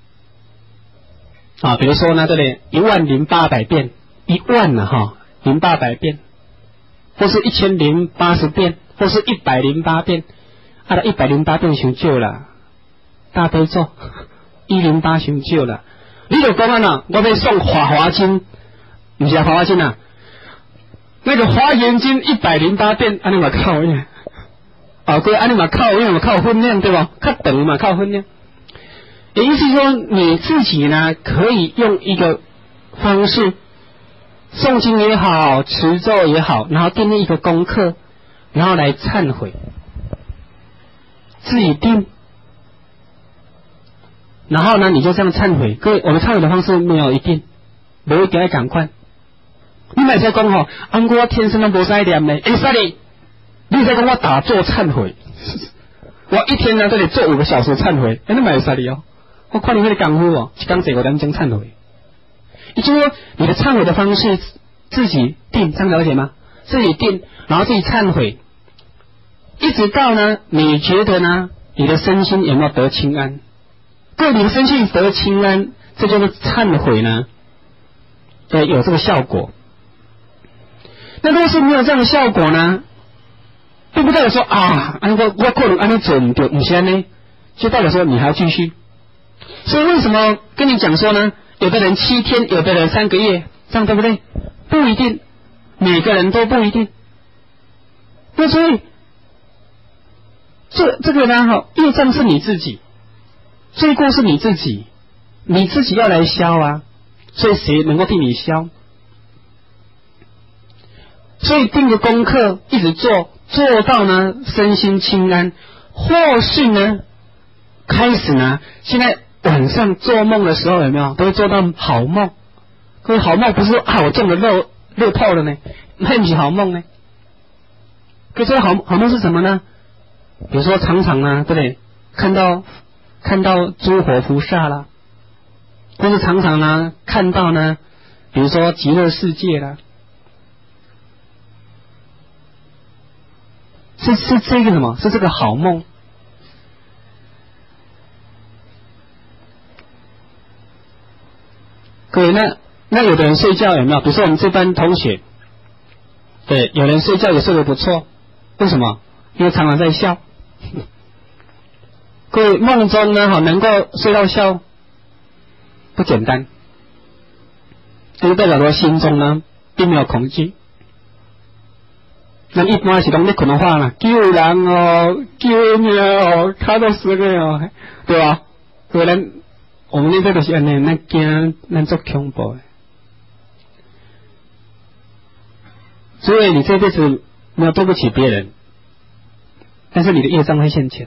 比如说呢，对不对？10800遍，1万了哈，0800遍，或是1080遍，或是108遍，108遍伤少啦，大悲咒。108伤少啦，你就讲啊，我要送华经，不是华经啊，那个华严经108遍，安尼嘛靠呢，各位安尼嘛靠，因为嘛靠分量对吧？较长嘛靠分量，也就是说你自己呢可以用一个方式，诵经也好，持咒也好，然后订立一个功课，然后来忏悔。 自己定，然后呢，你就这样忏悔。各位，我们忏悔的方式没有一定，没一定要赶快。你买在讲吼，我天生都无使念呢，使你在讲我打坐忏悔，我一天呢都得做5个小时忏悔，你买使你哦。我看你那个功夫哦，一天坐5点钟忏悔。也就是说，你的忏悔的方式自己定，这样了解吗？自己定，然后自己忏悔，一直到呢，你觉得呢，你的身心有没有得清安？各位，你的身心得清安，这就是忏悔呢，对，有这个效果。那如果是没有这样的效果呢，并不代表说啊，我可能安尼做唔对，不是安尼，就代表说你还要继续。所以为什么跟你讲说呢？有的人7天，有的人3个月，这样对不对？不一定，每个人都不一定。那所以这个呢，哈，业障是你自己，罪过是你自己，你自己要来消啊。所以谁能够替你消？所以定个功课，一直做到呢身心清安，或是呢开始呢，现在晚上做梦的时候有没有都会做到好梦？各位，好梦不是说啊我中了乐透了呢，那不是好梦呢。可是好梦是什么呢？比如说常常呢，对不对？看到诸佛菩萨啦，或是常常呢看到呢，比如说极乐世界啦。是这个什么？是这个好梦。各位，那有的人睡觉有没有？比如说我们这班同学，对，有人睡觉也睡得不错，为什么？因为常常在笑。各位，梦中呢，能够睡到笑，不简单，就代表说心中呢并没有恐惧。那一般是讲你可能话啦，救人哦，救命哦，卡到死个哦，对吧？所以我们那边就是安尼，咱惊咱做恐怖的。所以你这辈子没有对不起别人，但是你的业障会现前。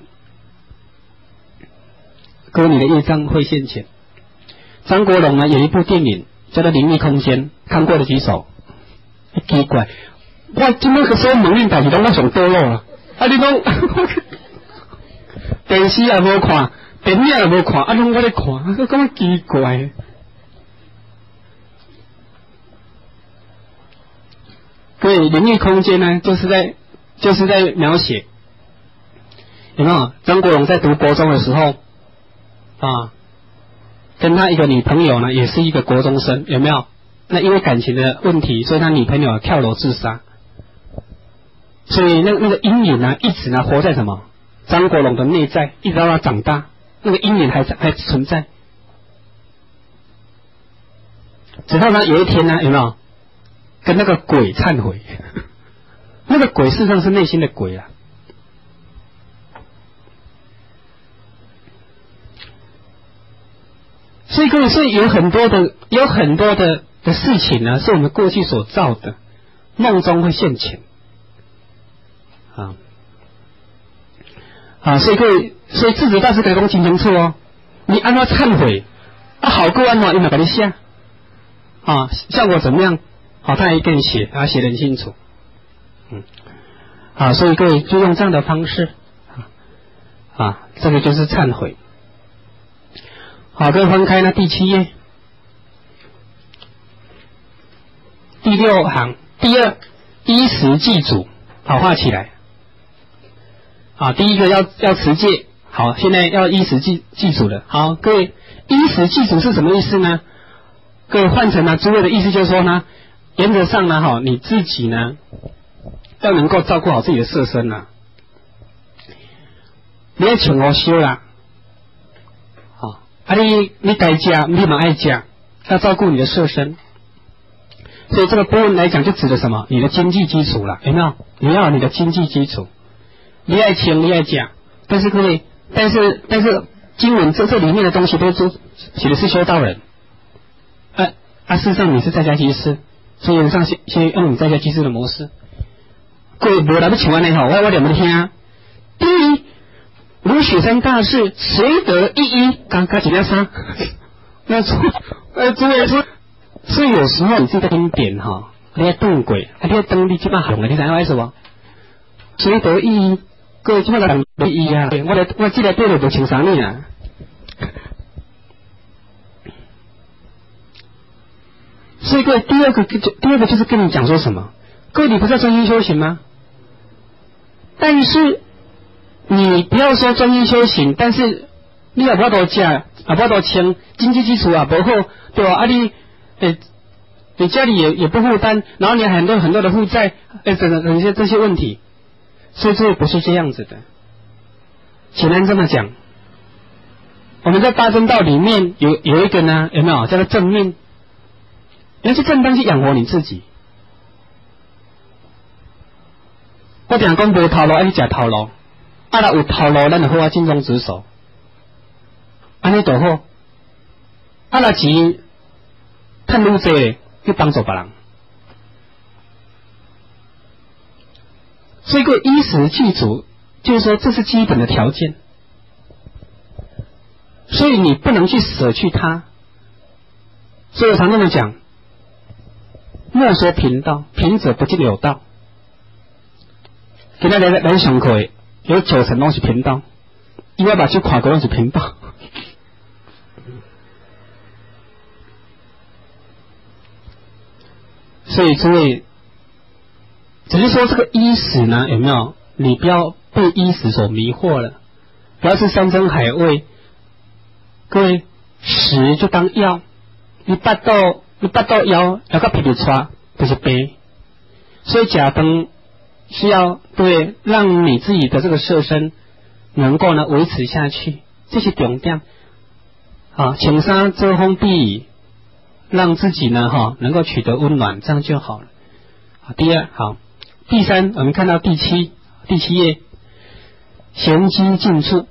各位，你的业障会现前。张国荣呢有一部电影叫做《灵异空间》，看过的举手。奇怪。我今仔个所问恁代志拢我上多咯啦，你讲电视也无看，电影也无看，拢我咧看，我感觉奇怪。所以灵异空间呢，就是在描写，有没有？张国荣在读国中的时候啊，跟他一个女朋友呢，也是一个国中生，有没有？那因为感情的问题，所以他女朋友跳楼自杀。所以那个阴影呢，一直呢活在什么张国荣的内在，一直到他长大，那个阴影还存在。直到他有一天呢，有没有跟那个鬼忏悔？那个鬼事实上是内心的鬼啊。所以各位，所以有很多的事情呢，是我们过去所造的，梦中会现前。所以各位，所以智者大师给讲清清楚哦，你按照忏悔好过按照，有没有给你写效果怎么样？他也跟你写，写得很清楚。所以各位就用这样的方式这个就是忏悔。好，各位翻开呢第7页，第6行，第2，依时祭祖，好，画起来。第一个要持戒，好，现在要依时祭祖了。好，各位，依时祭祖是什么意思呢？各位换成诸位的意思就是说呢，原则上呢，你自己呢要能够照顾好自己的色身啊，你要请我修啦，你该吃，你嘛爱吃，要照顾你的色身。所以这个部分来讲，就指的什么？你的经济基础啦，有没有？你要有你的经济基础。你爱请，你爱讲，但是各位，但是经文这里面的东西都写的是修道人，事实上你是在家居士，所以原则上先用你在家居士的模式。各位无来不请完呢我念不听。第一，如雪山大士，谁得一一？刚几条啥？那诸位说，所以有时候你这个经典哈，你要动鬼，你要登你基本行的，你知道为什么？谁得一一？各位基本上得一一啊！我记得对了，就请啥你啊？所以各位，第二个就是跟你讲说什么？各位，你不是要专心修行吗？但是你不要说专心修行，但是你也不要多假，也不要多钱，经济基础啊不好，对吧？你家里也不负担，然后你还很多的负债，等一些这些问题，所以这不是这样子的。简单这么讲，我们在八正道里面有一个呢，有没有叫做正命？你是正当去养活你自己。我常讲无头路，爱去食头路。若有头路，咱就好啊，尽忠职守。安尼就好。若钱趁愈济，去帮助别人。所以，衣食具足，就是说这是基本的条件。所以你不能去舍去它。所以我常这么讲。莫说贫道，贫者不进有道。今仔日咱上课有90%拢是贫道，因为把去看过拢是贫道。所以诸位，只是说这个衣食呢，有没有？你不要被衣食所迷惑了，不要是山珍海味。各位，食就当药，你巴肚枵个皮皮刷就是病，所以吃饭是要对让你自己的这个色身能够呢维持下去，这是重点。好，请衫遮风避雨，让自己呢能够取得温暖，这样就好了。好，第二，好，第三，我们看到第七页，闲机尽处。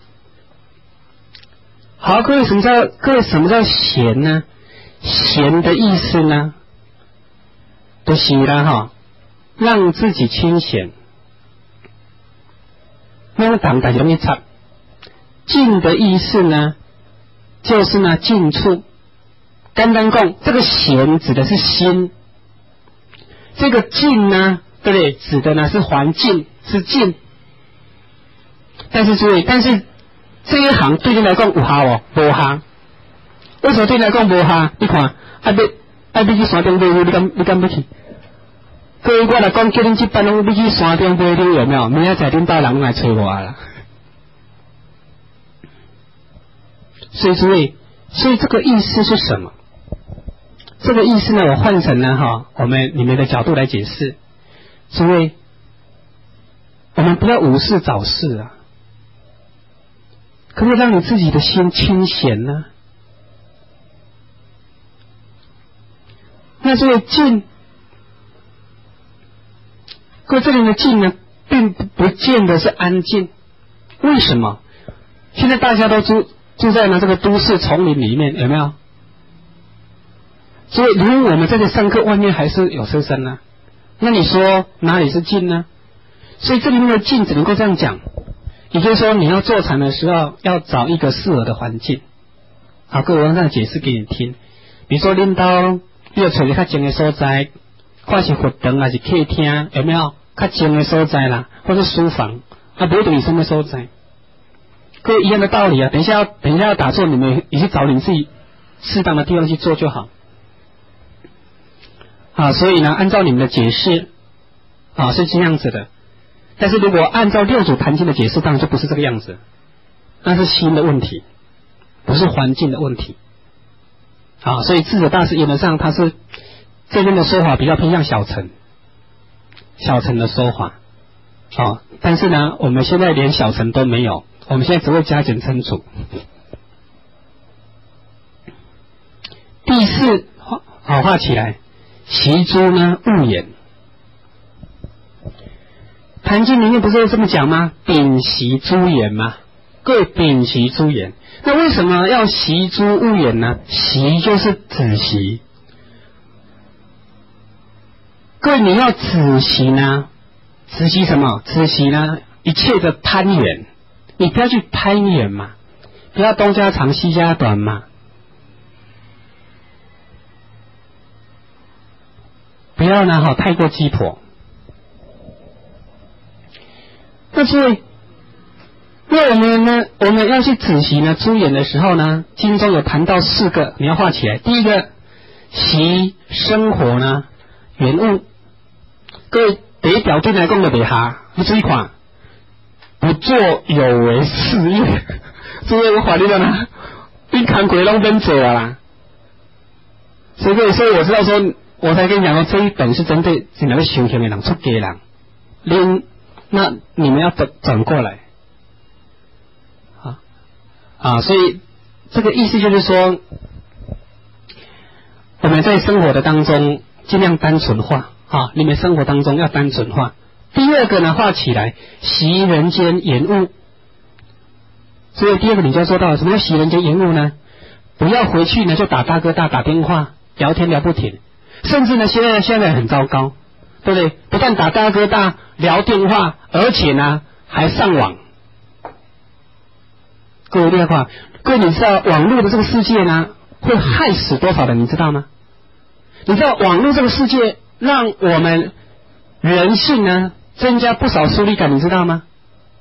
好，各位什么叫闲呢？闲的意思呢，就是啦让自己清闲，让当大容易插。静的意思呢，就是呢静处。单单讲，这个闲指的是心，这个静呢，对不对？指的呢是环境，是静。但是注意，这一行对你来讲有效哦，无效。为什么对你来讲无效？你看，你去山顶买牛，你敢要去？各位，我来讲，叫恁这班拢你去山顶买牛有没有？明仔载恁家人来找我啦。所以诸位，所以这个意思是什么？这个意思呢，我换成了你们的角度来解释。诸位，我们不要无事找事啊，可不可以让你自己的心清闲呢？那这个静，各位这里的静呢，并不见得是安静。为什么？现在大家都住在这个都市丛林里面，有没有？所以，如果我们在这上课，外面还是有车声呢，那你说哪里是静呢？所以这里面的静只能够这样讲，也就是说，你要坐禅的时候，要找一个适合的环境。好，各位，我这样解释给你听。比如说，领导你要找一个较静的所在，看是佛堂还是客厅，有没有较静的所在啦，或者书房，不一定什么所在。各位一样的道理啊，等一下要打坐，你们也去找你自己适当的地方去做就好。所以呢，按照你们的解释是这样子的。但是如果按照六祖坛经的解释，当然就不是这个样子，那是心的问题，不是环境的问题。所以智者大师原则上他是这边的说法比较偏向小乘的说法。但是呢，我们现在连小乘都没有，我们现在只会加减乘除。第四，画起来，习诸呢勿言。坛经里面不是这么讲吗？秉习诸言吗？各位，秉习诸言。那为什么要习诸勿言呢？习就是止息。各位，你要止息呢？止息什么？止息呢？一切的攀缘， 你不要去攀援嘛，不要东家长西家短嘛，不要呢太过鸡婆。那所以，那我们要去仔细呢出演的时候呢，经中有谈到4个，你要画起来。第一个，习生活呢原物，各位第一条对来讲就袂下，你注意看，不做有为事业，这个法律的呢，你看鬼拢变做啦。所以我知道说，我才跟你讲说，这一本是针对现在修行的人、出家人，那你们要转过来，所以这个意思就是说，我们在生活的当中尽量单纯化你们生活当中要单纯化。第二个呢，画起来，习人间言物。所以第二个你就要做到，什么叫习人间言物呢？不要回去呢就打大哥大、打电话、聊天聊不停，甚至呢现在很糟糕，对不对？不但打大哥大、聊电话，而且呢还上网。各位电话，各位你知道网络的这个世界呢会害死多少人，你知道吗？你知道网络这个世界让我们人性呢增加不少疏离感，你知道吗？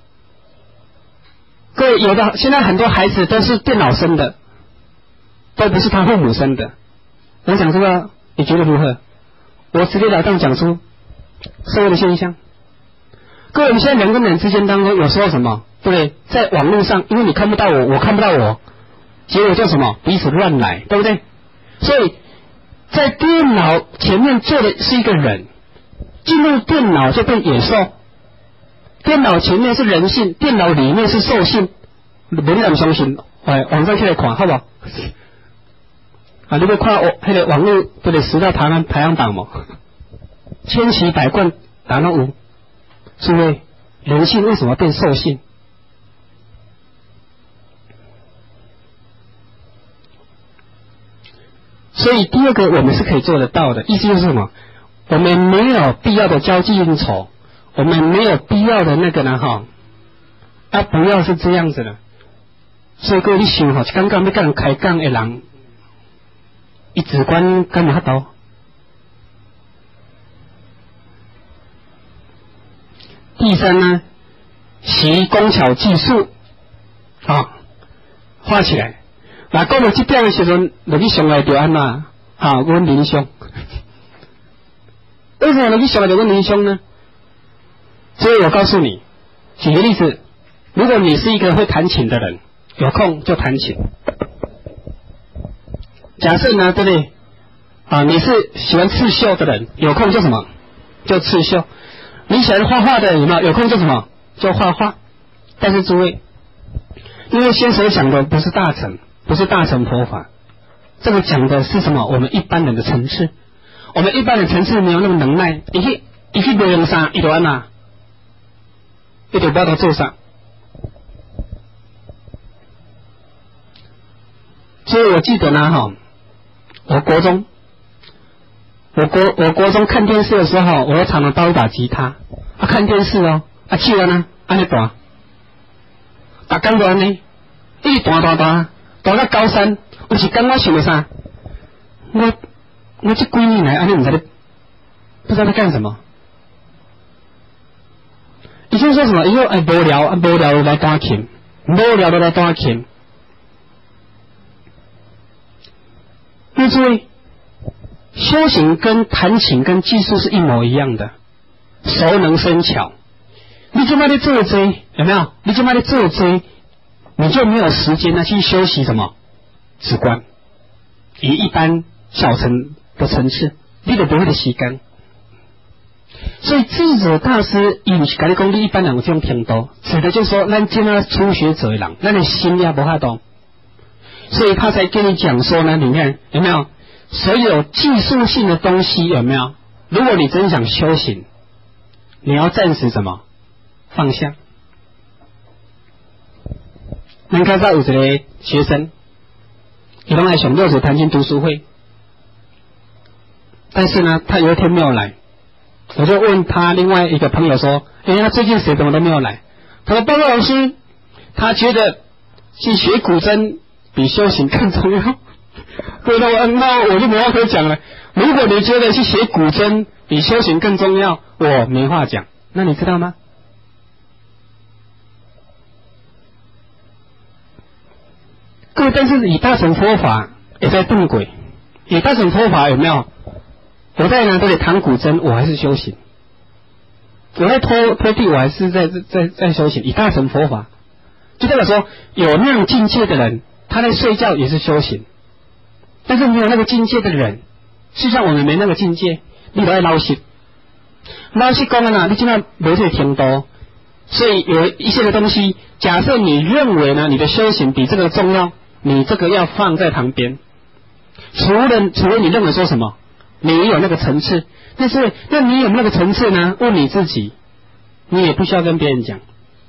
各位现在很多孩子都是电脑生的，都不是他父母生的。我讲这个你觉得如何？我直截了当讲出社会的现象。各位，你现在人跟人之间当中有时候什么，对不对？在网络上，因为你看不到我，我看不到我，结果就什么彼此乱来，对不对？所以在电脑前面坐的是一个人，进入电脑就变野兽。电脑前面是人性，电脑里面是兽性。你唔相信，网上去来看好不好？你要看那个网络对10大排行榜嘛，千奇百怪哪拢有。诸位，人性为什么变兽性？所以第二个我们是可以做得到的，意思就是什么？我们没有必要的交际应酬，我们没有必要的那个呢不要是这样子的。所以各位你想刚刚要跟人开讲的人，他只管干嘛多？第三呢，习工巧技术画起来。那讲到这点的时候，就去上来就安嘛阮林兄。为什么你上来就阮林兄呢？所以我告诉你，举个例子，如果你是一个会弹琴的人，有空就弹琴。假设呢，对不对？你是喜欢刺绣的人，有空就什么？就刺绣。你喜欢画画的人，有空就什么？就画画。但是诸位，因为先所讲的不是大乘，不是大乘佛法，这个讲的是什么？我们一般人的层次。我们一般的层次没有那么能耐，一去不用啥，一就安嘛，一就不要做啥。所以我记得呢我国中看电视的时候，我常常抱一把吉他看电视手呢安尼弹，大刚就安尼，一直弹到高三，有时间我想的啥？我这几年来安尼不知道在干什么。以前说什么？以后无聊来弹琴，无聊的来弹琴。那诸位，修行跟弹琴跟技术是一模一样的，熟能生巧。你就卖的做这有没有？你就卖的做这，你就没有时间呢去休息什么止观，以一般小乘的层次，你都不会的时间。所以智者大师伊不是跟你讲，你一般人有这种程度，指的就是说，咱这样初学者的人，咱的心也不法动。所以他才跟你讲说呢，你看有没有所有技术性的东西有没有？如果你真想修行，你要暂时什么放下。南开大有一个学生，他都来上6组弹琴读书会，但是呢，他有一天没有来，我就问他另外一个朋友说：“他最近谁怎么都没有来？”他说：“报告老师， 他觉得去学古筝比修行更重要。对了，那我就没话可讲了。如果你觉得去学古筝比修行更重要，我没话讲。那你知道吗？各位，但是以大乘佛法也在正轨，以大乘佛法有没有？我在呢这里弹古筝，我还是修行；我在拖地，我还是在修行。以大乘佛法，就代表说，有那种境界的人，他在睡觉也是修行；但是没有那个境界的人，事实上我们没那个境界，你都要老实。老实讲啊，你现在没这个程度，所以有一些的东西，假设你认为呢，你的修行比这个重要，你这个要放在旁边。除了你认为说什么？你有那个层次，但是那你有那个层次呢？问你自己，你也不需要跟别人讲。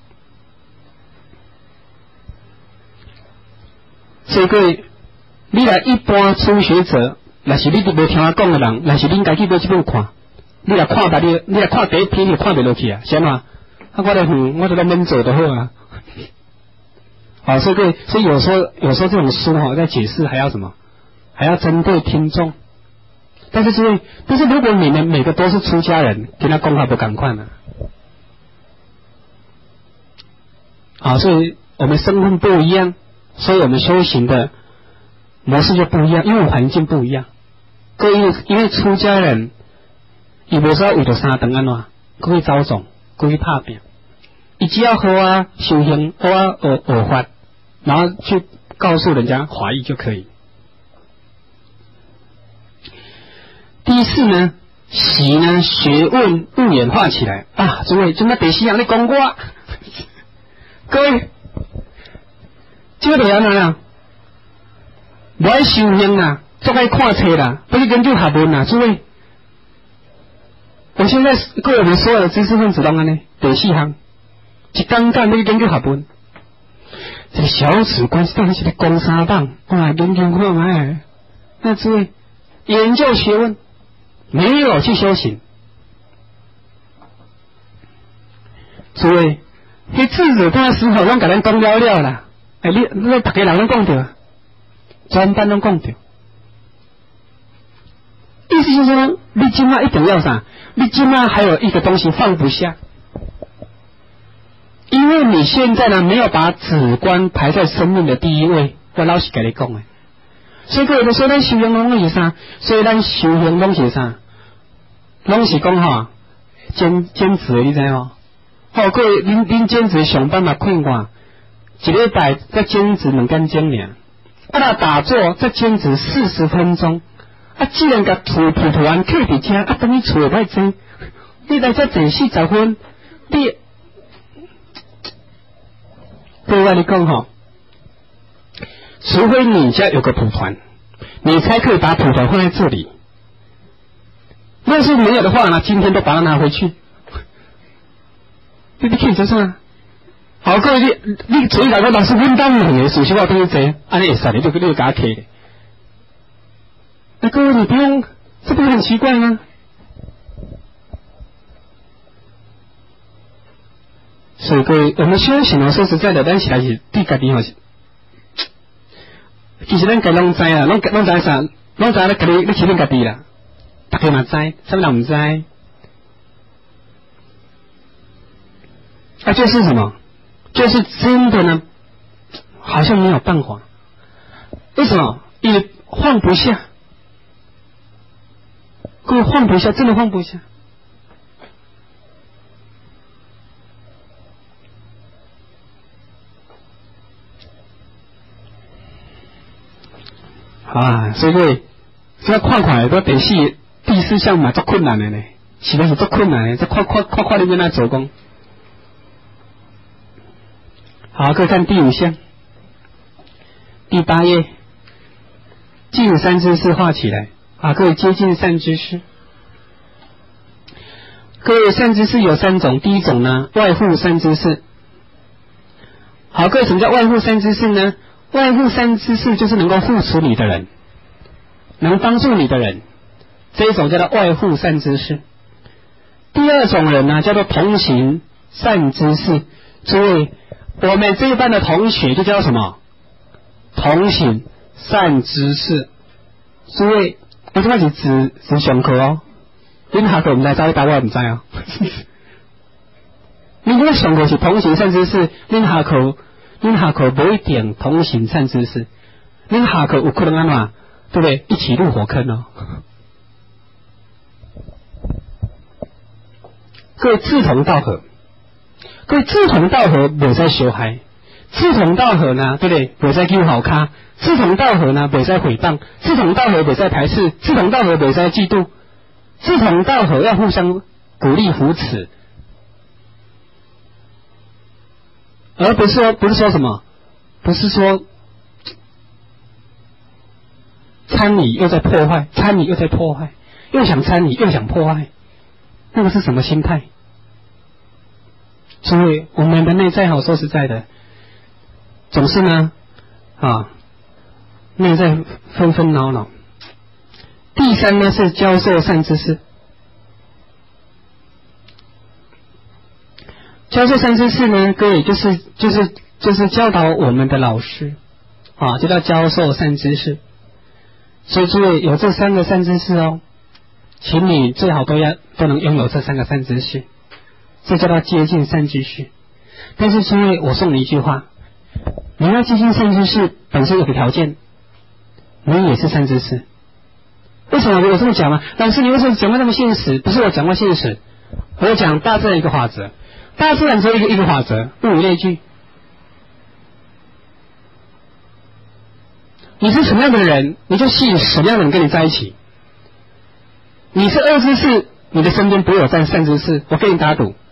所以各位，你来一般初学者，若是你都没听我讲的人，若是你应该去买这本看，你来看吧，你来看第一篇就看不落去啊，是吗？我来我就来免做就好啊。好，所以各位，所以有时候这种书哈，在解释还要什么？还要针对听众。但是诸位，如果你们每个都是出家人，跟他讲话不赶快呢？好，所以我们身份不一样，所以我们修行的模式就不一样，因为环境不一样。各位，因为出家人，伊无说为着三顿安怎，各位招总，各位拍拼，伊只要好啊修行，好啊学法，然后去告诉人家华义就可以。第四呢，习呢，学问物演化起来啊！诸位，就那第四样你讲我，各位，这个就安怎样？不爱修行啦，做爱看册啦，不去研究学问啦，诸位。我现在各位我们所有的知识分子拢安尼，第四项，一简单你去研究学问，这个小史关系到底是在讲啥档？我来研究看卖。那诸位，研究学问。没有去修行，诸位，迄智者大师吼，拢甲咱讲了了啦。你大家人拢讲着，全班拢讲着。意思就是说，你今嘛一定要啥？你今嘛还有一个东西放不下，因为你现在呢没有把止观排在生命的第一位。我老实跟你讲诶，所以各位都说咱修行拢是啥？所以咱修行拢是啥？拢是讲哈，兼职你知无？好，各位，恁兼职上班嘛困惯，一礼拜再兼职2间钟尔，那打坐再兼职40分钟，既然甲涂完客伫遮，等你厝歹坐，你来遮坐40分，你，各位你讲哈，除非你家有个蒲团，你才可以把蒲团放在这里。要是没有的话呢，今天都把它拿回去。你看这啥？好，各位你嘴来个老师问到你的，属实话都是这，安尼会使你就给你加起。那各位你不用，这不是很奇怪吗？所以各位，我们修行说实在的，咱是来是对家己吼，其实咱家拢知啊，拢知啥？拢知咧，家己你承认家己啦。大家嘛知，什么人唔知？就是什么？就是真的呢，好像没有办法。为什么？也放不下。各位放不下，真的放不下。啊，所以各位，这看看都第四项嘛，足困难的呢，实在是足困难的，这看你跟他做工。好，各位看第5项，第8页，近善知识画起来啊，各位接近善知识。各位善知识有3种，第一种呢，外护善知识。好，各位什么叫外护善知识呢？外护善知识就是能够护持你的人，能帮助你的人。这一种叫做外护善知识。第二种人呢，叫做同行善知识。诸位， 我们这一班的同学就叫什么？同行善知识。诸位，我这个是只上课哦，恁下课唔知，早你答我唔知啊。你这个上课是同行善知识，恁下课不一定同行善知识，恁下课有可能安怎，对不对？一起入火坑哦。各位志同道合，各位志同道合袂使相害，志同道合呢，对不对？袂使叫好卡，志同道合呢袂使诽谤，志同道合袂使排斥，志同道合袂使嫉妒，志同道合要互相鼓励扶持，而不是说什么，不是说参与又在破坏，参与又在破坏，又想参与又想破坏，那个是什么心态？所以我们的内在说实在的，总是呢内在纷纷扰扰。第三呢是教授善知识，教授善知识呢，各位就是教导我们的老师就叫教授善知识。所以诸位有这3个善知识哦，请你最好都能拥有这3个善知识，这叫做接近善知识。但是诸位，我送你一句话，你要接近善知识本身有个条件，你也是善知识。为什么我这么讲呢？老师，你为什么讲话那么现实？不是我讲话现实，我讲大自然一个法则，大自然只有一个法则，物以类聚。你是什么样的人，你就吸引什么样的人跟你在一起。你是恶知识，你的身边不会有善知识，我跟你打赌。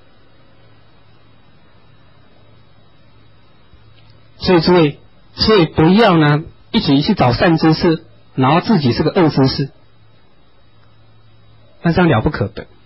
所以诸位，不要呢一直去找善知识，然后自己是个恶知识，那这样了不可得。